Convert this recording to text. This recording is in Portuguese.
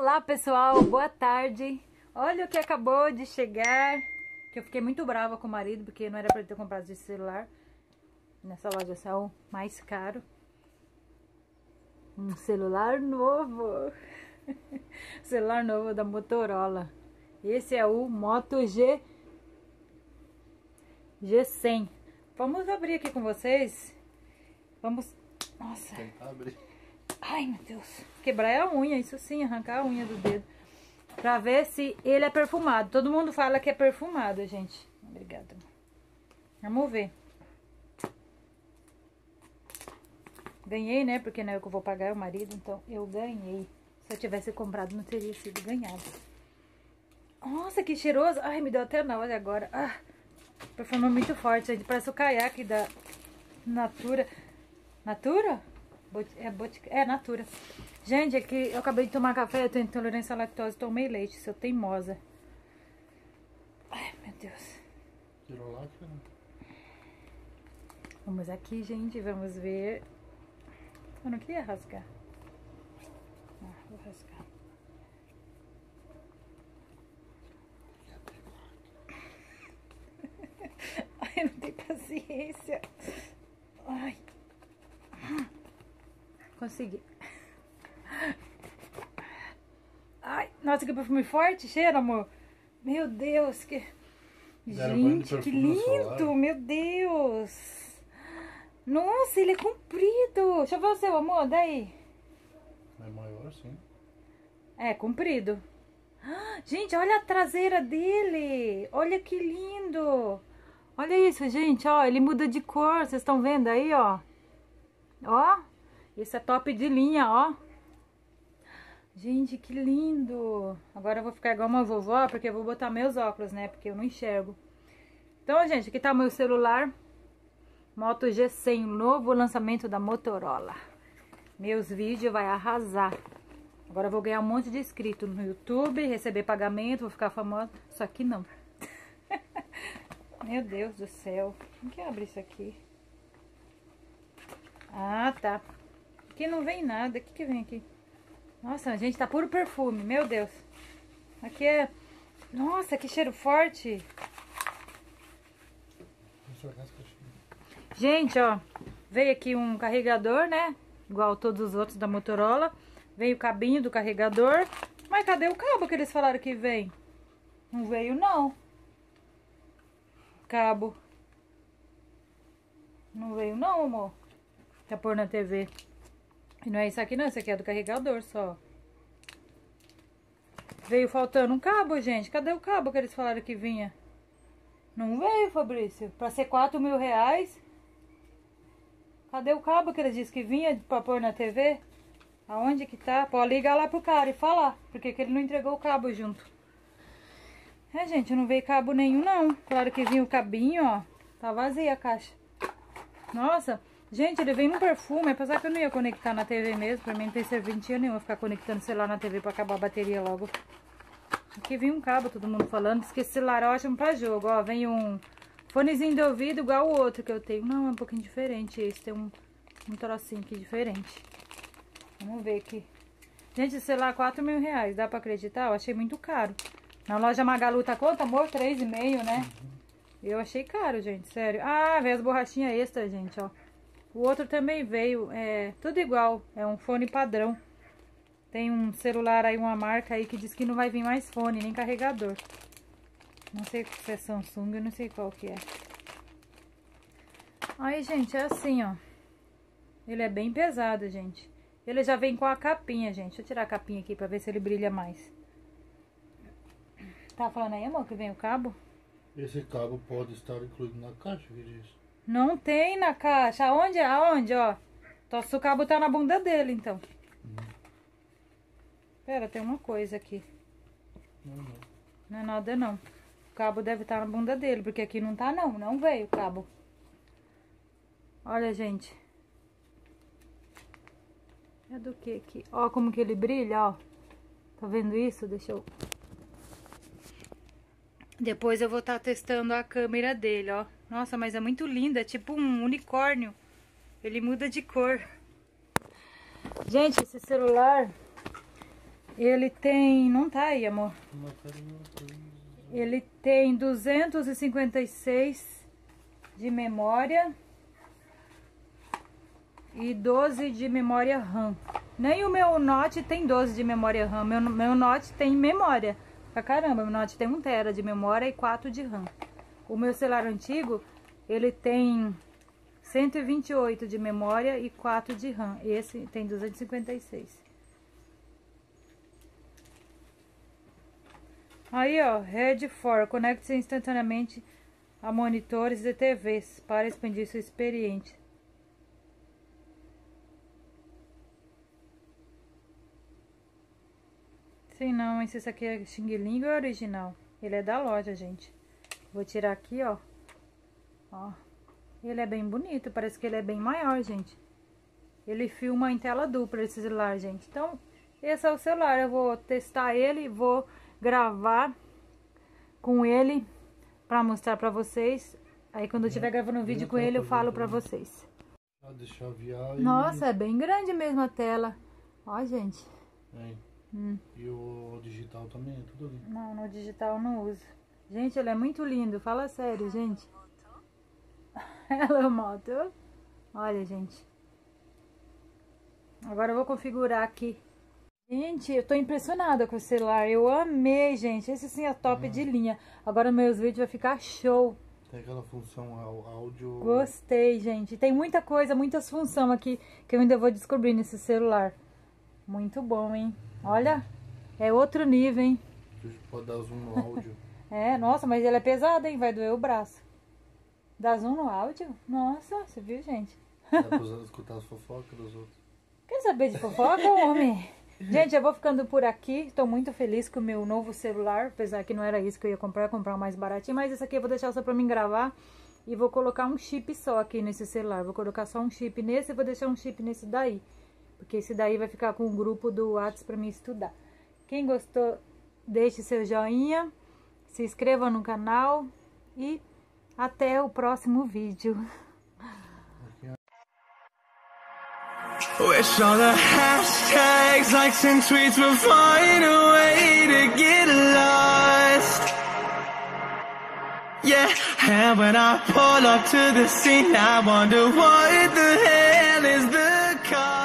Olá pessoal, boa tarde. Olha o que acabou de chegar. Que eu fiquei muito brava com o marido, porque não era pra ele ter comprado esse celular. Nessa loja é o mais caro. Um celular novo. Celular novo da Motorola. Esse é o Moto G100. Vamos abrir aqui com vocês. Vamos... Nossa. Tentar abrir. Ai, meu Deus. Quebrar a unha, isso sim, arrancar a unha do dedo. Pra ver se ele é perfumado. Todo mundo fala que é perfumado, gente. Obrigada. Vamos ver. Ganhei, né? Porque não é eu que vou pagar, é o marido. Então, eu ganhei. Se eu tivesse comprado, não teria sido ganhado. Nossa, que cheiroso. Ai, me deu até náusea agora. Ah, perfume muito forte, gente. Parece o caiaque da Natura. Natura? É Natura. Gente, é que eu acabei de tomar café, eu tenho intolerância à lactose, tomei leite, sou teimosa. Ai, meu Deus. Tirou lá, cara. Vamos aqui, gente, vamos ver. Eu não queria rasgar. Ah, vou rasgar. Ai, eu não tenho paciência. Ai. Consegui. Ai, nossa, que perfume forte. Cheira, amor. Meu Deus, que... Gente, que lindo. Meu Deus. Nossa, ele é comprido. Deixa eu ver o seu, amor. Daí. É maior, sim. É, comprido. Gente, olha a traseira dele. Olha que lindo. Olha isso, gente. Ó, ele muda de cor. Vocês estão vendo aí, ó. Ó. Esse é top de linha, ó. Gente, que lindo. Agora eu vou ficar igual uma vovó, porque eu vou botar meus óculos, né? Porque eu não enxergo. Então, gente, aqui tá o meu celular. Moto G100, novo lançamento da Motorola. Meus vídeos vai arrasar. Agora eu vou ganhar um monte de inscritos no YouTube, receber pagamento, vou ficar famosa. Só que não. Meu Deus do céu. Como que abre isso aqui? Ah, tá. Aqui não vem nada. O que vem aqui? Nossa, gente, tá puro perfume. Meu Deus. Aqui é... Nossa, que cheiro forte. Gente, ó. Veio aqui um carregador, né? Igual todos os outros da Motorola. Veio o cabinho do carregador. Mas cadê o cabo que eles falaram que vem? Não veio, não. Cabo. Não veio, não, amor. Pra pôr na TV. E não é isso aqui não, esse aqui é do carregador só. Veio faltando um cabo, gente. Cadê o cabo que eles falaram que vinha? Não veio, Fabrício. Pra ser R$4.000. Cadê o cabo que eles disseram que vinha pra pôr na TV? Aonde que tá? Pode ligar lá pro cara e falar. Porque que ele não entregou o cabo junto. É, gente, não veio cabo nenhum, não. Claro que vinha o cabinho, ó. Tá vazia a caixa. Nossa... Gente, ele vem num perfume, apesar que eu não ia conectar na TV mesmo, pra mim não tem serventia nenhuma ficar conectando o celular na TV pra acabar a bateria logo. Aqui vem um cabo, todo mundo falando, diz que esse celular é ótimo pra jogo, ó, vem um fonezinho de ouvido igual o outro que eu tenho. Não, é um pouquinho diferente esse, tem um trocinho aqui diferente. Vamos ver aqui. Gente, esse celular é R$4.000, dá pra acreditar? Eu achei muito caro. Na loja Magalu tá quanto, amor? 3,5, né? Eu achei caro, gente, sério. Ah, veio as borrachinhas extra, gente, ó. O outro também veio, é tudo igual, é um fone padrão. Tem um celular aí, uma marca aí que diz que não vai vir mais fone, nem carregador. Não sei se é Samsung, eu não sei qual que é. Aí, gente, é assim, ó. Ele é bem pesado, gente. Ele já vem com a capinha, gente. Deixa eu tirar a capinha aqui pra ver se ele brilha mais. Tá falando aí, amor, que vem o cabo? Esse cabo pode estar incluído na caixa, que diz? Não tem na caixa. Aonde? Aonde, ó? Então, se o cabo tá na bunda dele, então. Pera, tem uma coisa aqui. Não é nada, não. O cabo deve estar na bunda dele, porque aqui não tá, não. Não veio o cabo. Olha, gente. É do que aqui? Ó, como que ele brilha, ó. Tá vendo isso? Deixa eu... Depois eu vou estar testando a câmera dele, ó. Nossa, mas é muito linda, é tipo um unicórnio. Ele muda de cor. Gente, esse celular Ele tem... Não tá aí, amor. Ele tem 256 de memória e 12 de memória RAM. Nem o meu Note tem 12 de memória RAM. Meu Note tem memória pra caramba. Meu Note tem 1 TB de memória e 4 de RAM. O meu celular antigo, ele tem 128 de memória e 4 de RAM. Esse tem 256. Aí, ó, Red 4, conecte-se instantaneamente a monitores e TVs para expandir sua experiência. Sim, não, mas esse aqui é Xing Ling ou é original? Ele é da loja, gente. Vou tirar aqui, ó. Ó. Ele é bem bonito, parece que ele é bem maior, gente. Ele filma em tela dupla esse celular, gente. Então, esse é o celular. Eu vou testar ele e vou gravar com ele pra mostrar pra vocês. Aí quando eu estiver gravando um vídeo com ele, eu falo pra vocês. Deixa eu aviar. Nossa, é bem grande mesmo a tela. Ó, gente. É. E o digital também é tudo ali. Não, no digital eu não uso. Gente, ele é muito lindo. Fala sério, gente. Hello, moto. Olha, gente. Agora eu vou configurar aqui. Gente, eu tô impressionada com o celular. Eu amei, gente. Esse sim é top de linha. Agora meus vídeos vai ficar show. Tem aquela função áudio. Gostei, gente. Tem muita coisa, muitas funções aqui que eu ainda vou descobrir nesse celular. Muito bom, hein? Olha, é outro nível, hein? Pode dar zoom no áudio. É, nossa, mas ele é pesado, hein? Vai doer o braço. Dá zoom no áudio? Nossa, você viu, gente? Dá pra escutar as fofocas dos outros. Quer saber de fofoca, homem? Gente, eu vou ficando por aqui. Estou muito feliz com o meu novo celular. Apesar que não era isso que eu ia comprar o mais baratinho. Mas esse aqui eu vou deixar só pra mim gravar. E vou colocar um chip só aqui nesse celular. Vou colocar só um chip nesse e vou deixar um chip nesse daí. Porque esse daí vai ficar com o grupo do WhatsApp pra mim estudar. Quem gostou, deixe seu joinha. Se inscreva no canal. E até o próximo vídeo. Wish all the hashtags, likes and tweets will find a way to get lost. Yeah, and when I pull up to the scene, I wonder what the hell is the cause.